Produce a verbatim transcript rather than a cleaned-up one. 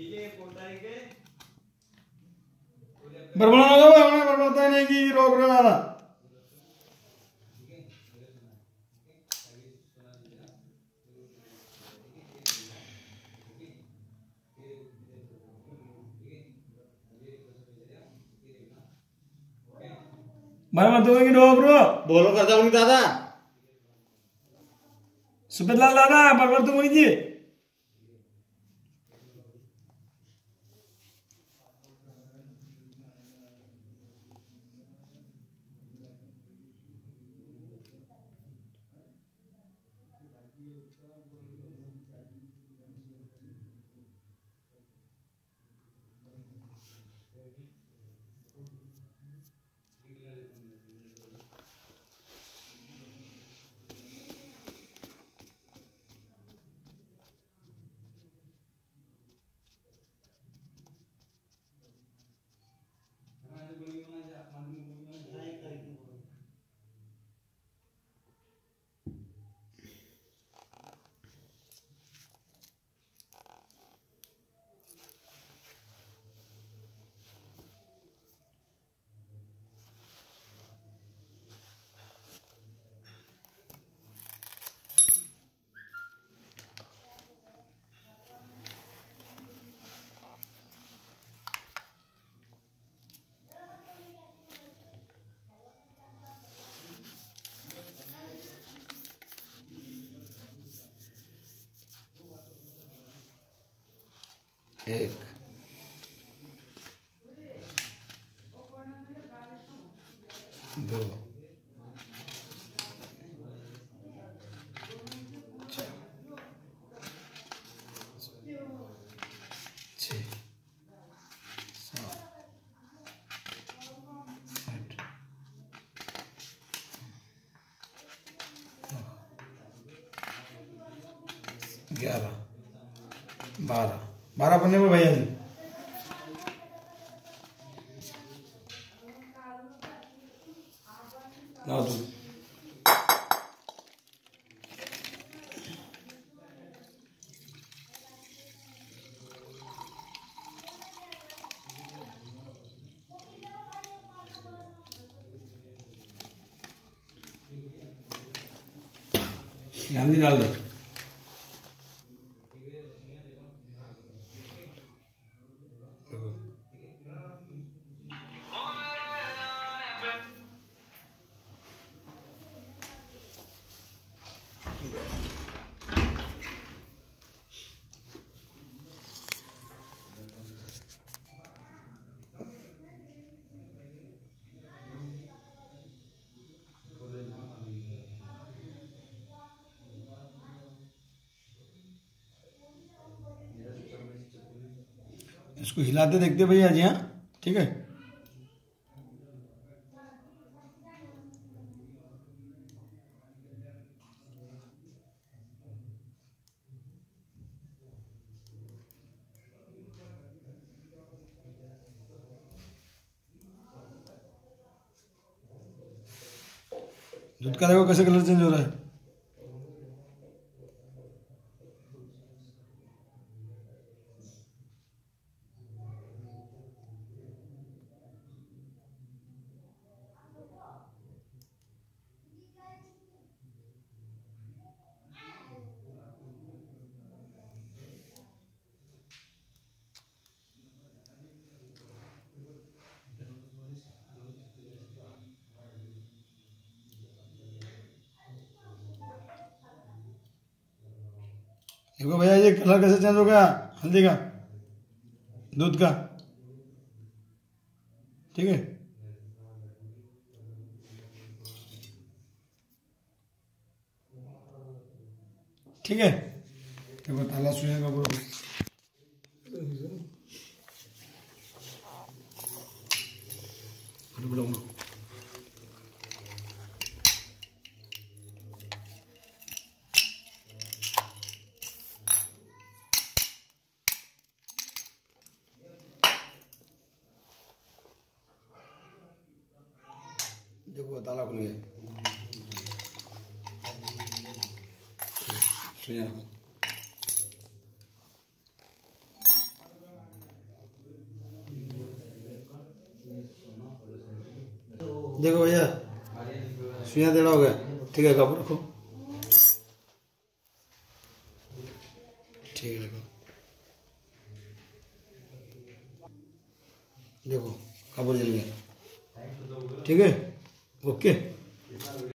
बरबड़ा ना दो हमें बरबड़ता नहीं कि रोक रहा था भाई मत होगी रोक रो बोलो करता हूँ दादा सुपे लाल दादा बरबड़ तुम जी एक दो छः सात आठ ग्यारह बारह बारह पन्ने में भैया जी ना तू गांधी डाल दो इसको हिलाते देखते भैया जी हाँ ठीक है दूध का देखो कैसे कलर चेंज हो रहा है देखो भैया ये कलर कैसे चेंज हो गया हल्दी का दूध का ठीक है ठीक है देखो ताला सुनेगा पूरा देखो ताला खुल गया सुनिए देखो भैया सुइयां टेढ़ा हो गया। ठीक है, कप रखो। ठीक है, रखो। देखो कपड़ जल गया। ठीक है, ओके।